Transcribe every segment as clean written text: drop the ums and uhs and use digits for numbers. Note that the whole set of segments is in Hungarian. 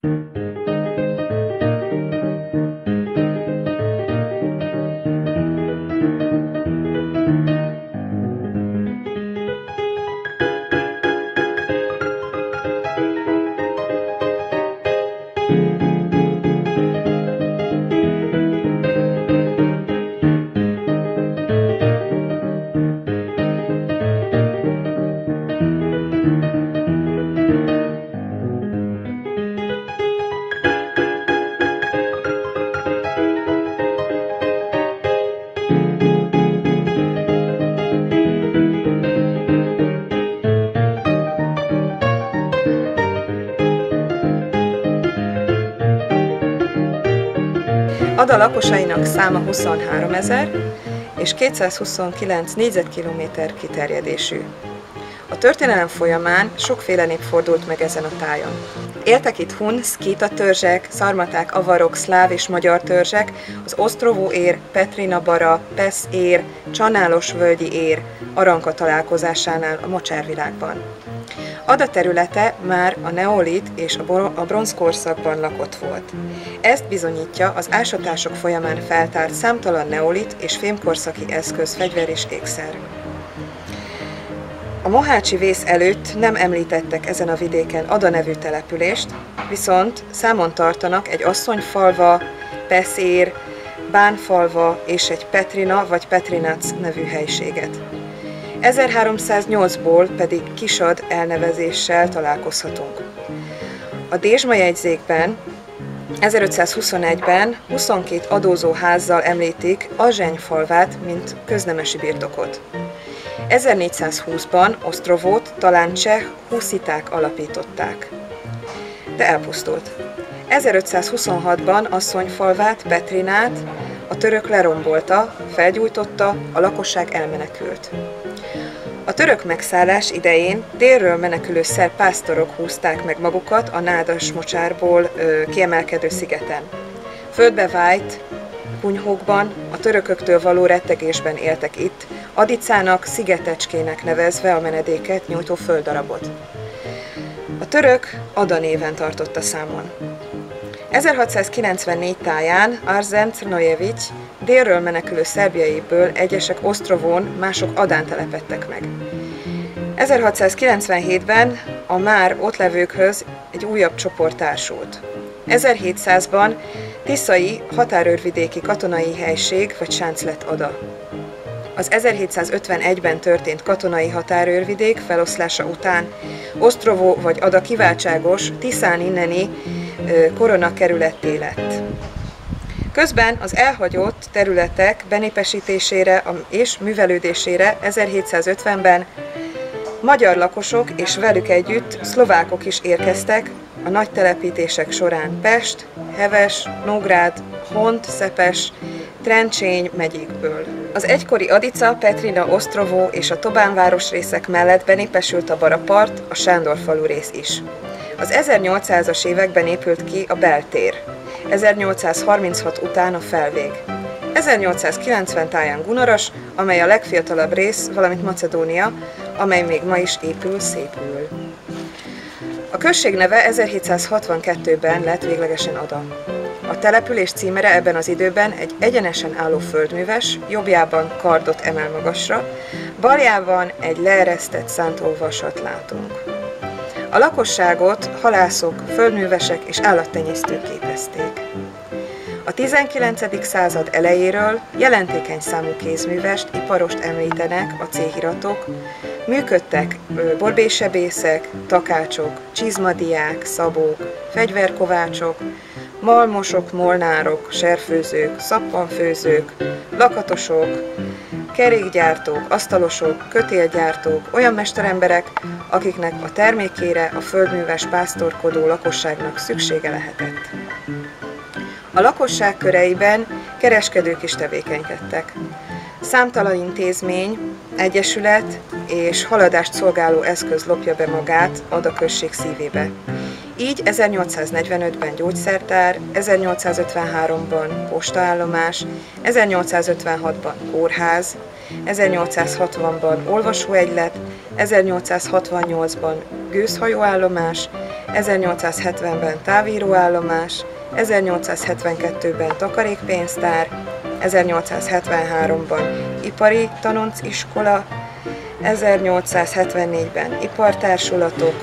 Ada lakosainak száma 23 000 és 229 négyzetkilométer kiterjedésű. A történelem folyamán sokféle nép fordult meg ezen a tájon. Éltek itt hun, szkíta törzsek, szarmaták, avarok, szláv és magyar törzsek, az Ostrovó ér, Petrina bara, Pesz ér, Csanálos völgyi ér Aranka találkozásánál a mocsárvilágban. Ada területe már a neolit és a bronzkorszakban lakott volt. Ezt bizonyítja az ásatások folyamán feltárt számtalan neolit és fémkorszaki eszköz, fegyver és ékszer. A mohácsi vész előtt nem említettek ezen a vidéken Ada nevű települést, viszont számon tartanak egy asszonyfalva, Peszér, Bánfalva és egy Petrina vagy Petrinac nevű helységet. 1308-ból pedig Kisad elnevezéssel találkozhatunk. A Dézsma jegyzékben 1521-ben 22 adózó házzal említik Azseny falvát, mint köznemesi birtokot. 1420-ban Ostrovót talán cseh husziták alapították, de elpusztult. 1526-ban Asszonyfalvát, Petrinát a török lerombolta, felgyújtotta, a lakosság elmenekült. A török megszállás idején délről menekülő szerb pásztorok húzták meg magukat a nádas mocsárból kiemelkedő szigeten. Földbe vájt kunyhókban, a törököktől való rettegésben éltek itt, Adicának, szigetecskének nevezve a menedéket nyújtó földdarabot. A török Ada néven tartotta számon. 1694 táján Arzen Crnojevics délről menekülő szerbjaiből egyesek Ostrovón, mások Adán telepedtek meg. 1697-ben a már ott levőkhöz egy újabb csoport társult. 1700-ban tiszai határőrvidéki katonai helység vagy sánc lett Ada. Az 1751-ben történt katonai határőrvidék feloszlása után Ostrovó vagy Ada kiváltságos Tiszán inneni koronakerületté lett. Közben az elhagyott területek benépesítésére és művelődésére 1750-ben magyar lakosok és velük együtt szlovákok is érkeztek a nagy telepítések során Pest, Heves, Nógrád, Hont, Szepes, Trencsény megyékből. Az egykori Adica, Petrina, Ostrovó és a Tobán városrészek mellett benépesült a Barapart, a Sándorfalu rész is. Az 1800-as években épült ki a beltér, 1836 után a felvég. 1890 táján Gunaras, amely a legfiatalabb rész, valamint Macedónia, amely még ma is épül-szépül. A község neve 1762-ben lett véglegesen Ada. A település címere ebben az időben egy egyenesen álló földműves, jobbjában kardot emel magasra, baljában egy leeresztett szántóvasat látunk. A lakosságot halászok, földművesek és állattenyésztők képezték. A 19. század elejéről jelentékeny számú kézművest, iparost említenek a céhiratok, működtek borbészsebészek, takácsok, csizmadiák, szabók, fegyverkovácsok, malmosok, molnárok, serfőzők, szappanfőzők, lakatosok, kerékgyártók, asztalosok, kötélgyártók, olyan mesteremberek, akiknek a termékére a földműves pásztorkodó lakosságnak szüksége lehetett. A lakosság köreiben kereskedők is tevékenykedtek. Számtalan intézmény, egyesület és haladást szolgáló eszköz lopja be magát Ada község szívébe. Így 1845-ben gyógyszertár, 1853-ban postaállomás, 1856-ban kórház, 1860-ban olvasóegylet, 1868-ban gőzhajóállomás, 1870-ben távíróállomás, 1872-ben takarékpénztár, 1873-ban ipari tanonc-iskola, 1874-ben ipartársulatok,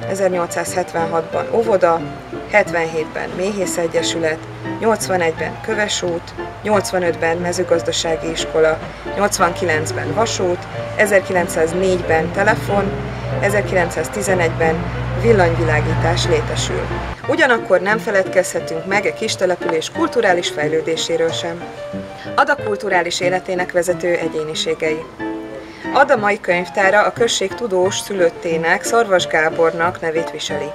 1876-ban óvoda, 77-ben méhészegyesület, 81-ben kövesút, 85-ben mezőgazdasági iskola, 89-ben vasút, 1904-ben telefon, 1911-ben villanyvilágítás létesül. Ugyanakkor nem feledkezhetünk meg a kis település kulturális fejlődéséről sem. Ada kulturális életének vezető egyéniségei. Ada mai könyvtára a község tudós szülöttének, Szarvas Gábornak nevét viseli.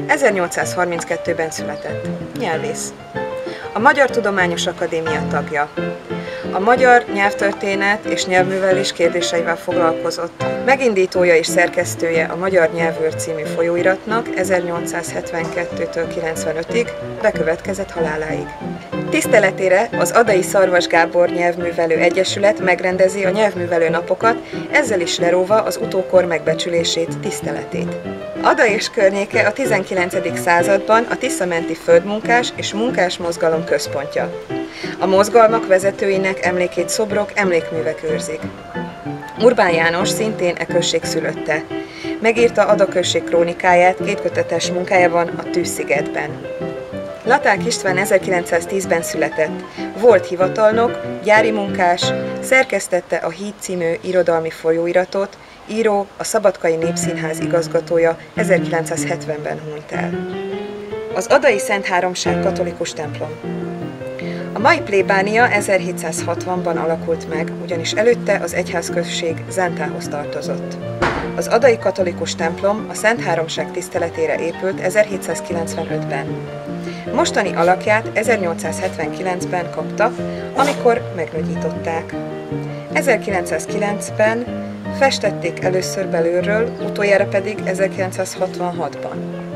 1832-ben született. Nyelvész. A Magyar Tudományos Akadémia tagja. A magyar nyelvtörténet és nyelvművelés kérdéseivel foglalkozott. Megindítója és szerkesztője a Magyar Nyelvőr című folyóiratnak 1872-től 95-ig, bekövetkezett haláláig. Tiszteletére az Adai Szarvas Gábor Nyelvművelő Egyesület megrendezi a nyelvművelő napokat, ezzel is leróva az utókor megbecsülését, tiszteletét. Ada és környéke a 19. században a Tisza-menti földmunkás és munkás mozgalom központja. A mozgalmak vezetőinek emlékét szobrok, emlékművek őrzik. Urbán János szintén e község szülötte. Megírta Ada község krónikáját kétkötetes munkájában, a Tűzszigetben. Laták István 1910-ben született. Volt hivatalnok, gyári munkás, szerkesztette a Híd című irodalmi folyóiratot, író, a Szabadkai Népszínház igazgatója, 1970-ben hunyt el. Az Adai Szent Háromság katolikus templom. A mai plébánia 1760-ban alakult meg, ugyanis előtte az egyházközség Zántához tartozott. Az adai katolikus templom a Szent Háromság tiszteletére épült 1795-ben. Mostani alakját 1879-ben kapta, amikor megnagyították. 1909-ben festették először belülről, utoljára pedig 1966-ban.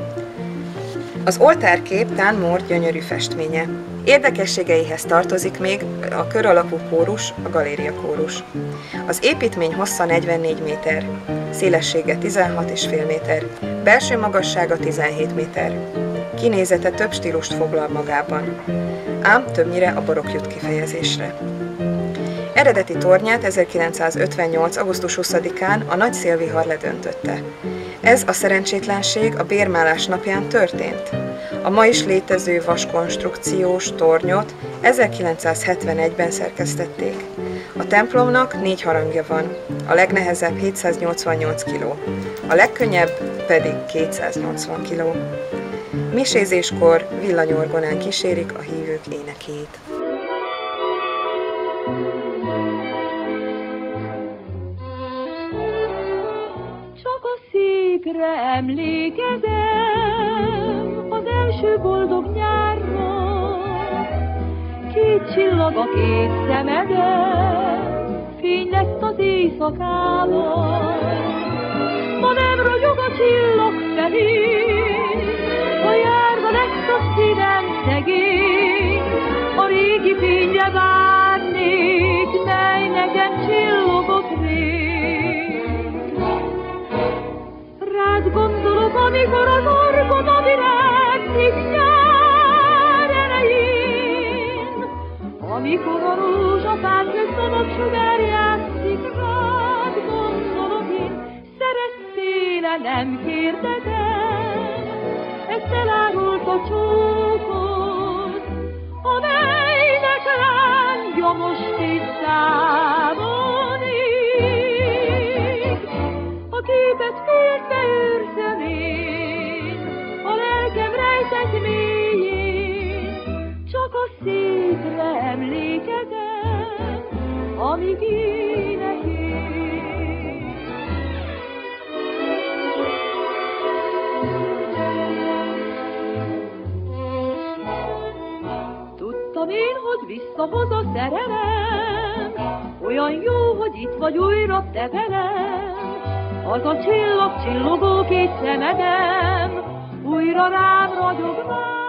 Az oltárkép Tán Mór gyönyörű festménye. Érdekességeihez tartozik még a kör alakú kórus, a galériakórus. Az építmény hossza 44 méter, szélessége 16,5 méter, belső magassága 17 méter. Kinézete több stílust foglal magában, ám többnyire a barokk jut kifejezésre. Eredeti tornyát 1958. augusztus 20-án a nagy szélvihar ledöntötte. Ez a szerencsétlenség a bérmálás napján történt. A ma is létező vaskonstrukciós tornyot 1971-ben szerkesztették. A templomnak 4 harangja van, a legnehezebb 788 kg, a legkönnyebb pedig 280 kg. Misézéskor villanyorgonán kísérik a hívők énekét. Csak a székre emlékezem az első boldog nyárra, 2 csillag a 2 szemeden, fény lett az éjszakában. Ma nem ragyog a csillag felé, a járva lett a szívem szegény, a régi fényre várnék, mely nekem csillogott rég. Rád gondolok, amikor az orgona virágzik nyár elején, amikor a rózsafák közt a napsugár játszik, rád gondolok én. Szerettél-e, nem kérdezem, ezt elárult a csókod, amelynek lángja most tisztában ég. A képet féltve őrzöm én, a lelkem rejtett mélyén, csak a szépre emlékezem, amíg énekél. Tudtam én, hogy visszahoz a szerelem, olyan jó, hogy itt vagy újra te velem. Az a csillag csillogó 2 szemedem, újra rám ragyog már.